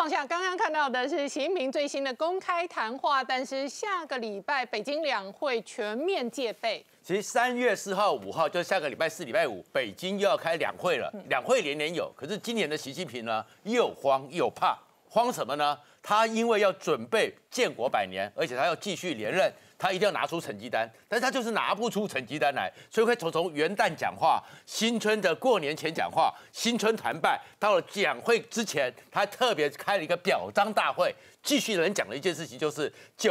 创下刚刚看到的是习近平最新的公开谈话，但是下个礼拜北京两会全面戒备。 其实3月4号、5号就是下个礼拜4、礼拜5，北京又要开两会了。两会年年有，可是今年的习近平呢，又慌又怕。慌什么呢？他因为要准备建国100年，而且他要继续连任，他一定要拿出成绩单，但是他就是拿不出成绩单来，所以会从元旦讲话、新春的过年前讲话、新春团拜，到了讲会之前，他特别开了一个表彰大会。继续人讲的一件事情就是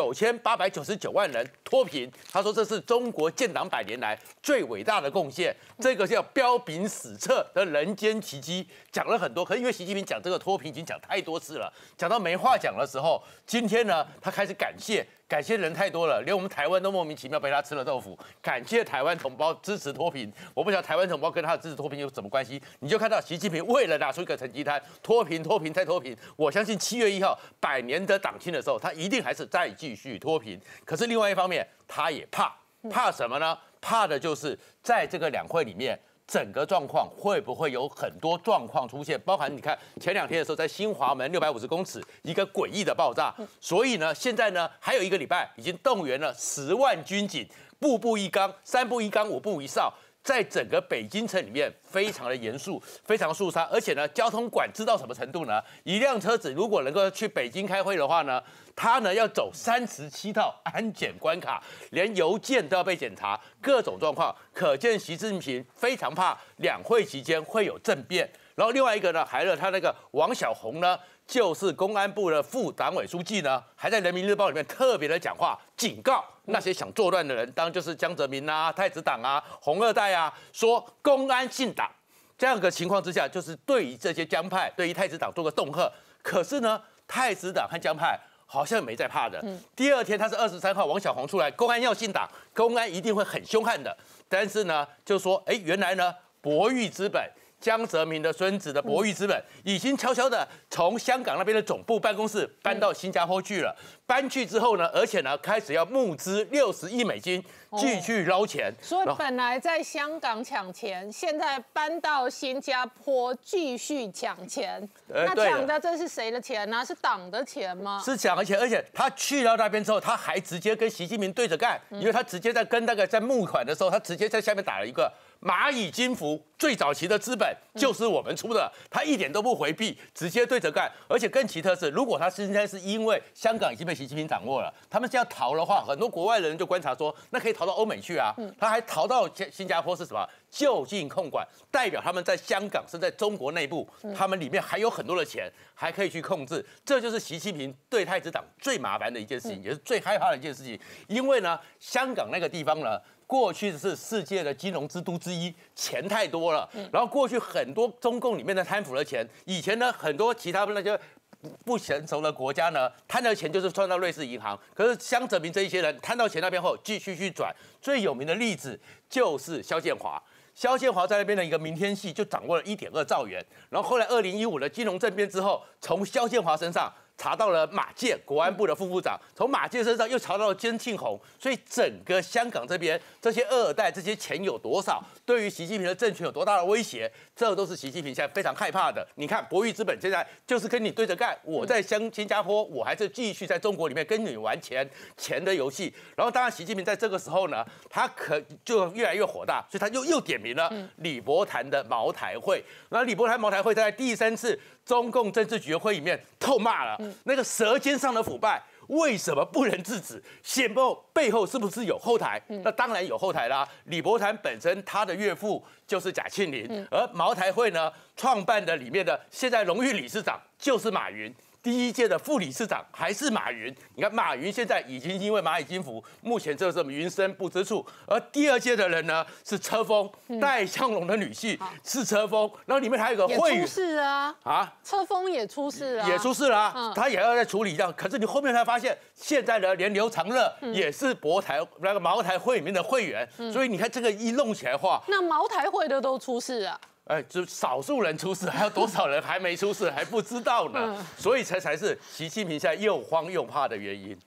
9899万人脱贫，他说这是中国建党100年来最伟大的贡献，这个叫彪炳史册的人间奇迹，讲了很多。可是因为习近平讲这个脱贫已经讲太多次了，讲到没话讲的时候，今天呢，他开始感谢人太多了，连我们台湾都莫名其妙被他吃了豆腐。感谢台湾同胞支持脱贫，我不晓得台湾同胞跟他的支持脱贫有什么关系？你就看到习近平为了拿出一个成绩单，脱贫再脱贫。我相信7月1号100年的党庆的时候，他一定还是再继续脱贫。可是另外一方面，他也怕什么呢？怕的就是在这个两会里面。整个状况会不会有很多状况出现？包含你看前2天的时候，在新华门650公尺一个诡异的爆炸，所以呢，现在呢还有1个礼拜，已经动员了10万军警，步步一纲，3步一纲，5步一哨。在整个北京城里面非常的严肃，非常肃杀，而且呢，交通管制到什么程度呢？一辆车子如果能够去北京开会的话呢，他呢要走37道安检关卡，连邮件都要被检查，各种状况，可见习近平非常怕两会期间会有政变。然后另外一个呢，还有他那个王小洪呢，就是公安部的副党委书记呢，还在人民日报里面特别的讲话，警告那些想作乱的人，当然就是江泽民啊、太子党啊、红二代啊，说公安信党。这样的情况之下，就是对于这些江派、对于太子党做个恫吓。可是呢，太子党和江派好像没在怕的。第2天他是23号，王小洪出来，公安要信党，公安一定会很凶悍的。但是呢，就说，原来呢，博裕资本。江泽民的孙子的博裕资本已经悄悄的从香港那边的总部办公室搬到新加坡去了。搬去之后呢，而且呢，开始要募资60亿美金继续捞钱。 所以本来在香港抢钱，现在搬到新加坡继续抢钱。那抢的这是谁的钱呢？是党的钱吗？ 是抢的钱，而且他去到那边之后，他还直接跟习近平对着干，因为他直接在跟那个在募款的时候，他直接在下面打了一个。蚂蚁金服最早期的资本就是我们出的，他一点都不回避，直接对着干。而且更奇特是，如果他现在是因为香港已经被习近平掌握了，他们现在逃的话，很多国外的人就观察说，那可以逃到欧美去啊。他还逃到新加坡是什么？就近控管，代表他们在香港是在中国内部，他们里面还有很多的钱，还可以去控制。这就是习近平对太子党最麻烦的一件事情，也是最害怕的一件事情。因为呢，香港那个地方呢。过去是世界的金融之都之一，钱太多了。然后过去很多中共里面的贪腐的钱，以前呢很多其他那些不成熟的国家呢，贪的钱就是赚到瑞士银行。可是江泽民这一些人贪到钱那边后，继续去转。最有名的例子就是萧建华。萧建华在那边的一个明天系就掌握了1.2兆元。然后后来2015的金融政变之后，从萧建华身上。查到了马建，国安部的副部长，从马建身上又查到了坚庆红，所以整个香港这边这些2代这些钱有多少，对于习近平的政权有多大的威胁，这都是习近平现在非常害怕的。你看博裕资本现在就是跟你对着干，我在新加坡，我还是继续在中国里面跟你玩钱的游戏。然后当然习近平在这个时候呢，他就越来越火大，所以他又点名了李伯坛的茅台会。然后李伯坛茅台会在第3次中共政治局会里面痛骂了。那个舌尖上的腐败为什么不能制止？显背后是不是有后台？那当然有后台啦。李伯坛本身他的岳父就是贾庆林，而茅台会呢创办的里面的现在荣誉理事长就是马云。第1届的副理事长还是马云，你看马云现在已经因为蚂蚁金服，目前这是云深不知处。而第2届的人呢是车峰，戴相龙的女婿是车峰，然后里面还有个会员也出事啊，车峰也出事啊， 也出事了啊，他也要在处理这样。可是你后面才发现，现在呢连刘长乐也是那个茅台会里面的会员，所以你看这个一弄起来的话， 那茅台会的都出事啊。 就少数人出事，还有多少人还没出事还不知道呢？所以才是习近平现在又慌又怕的原因。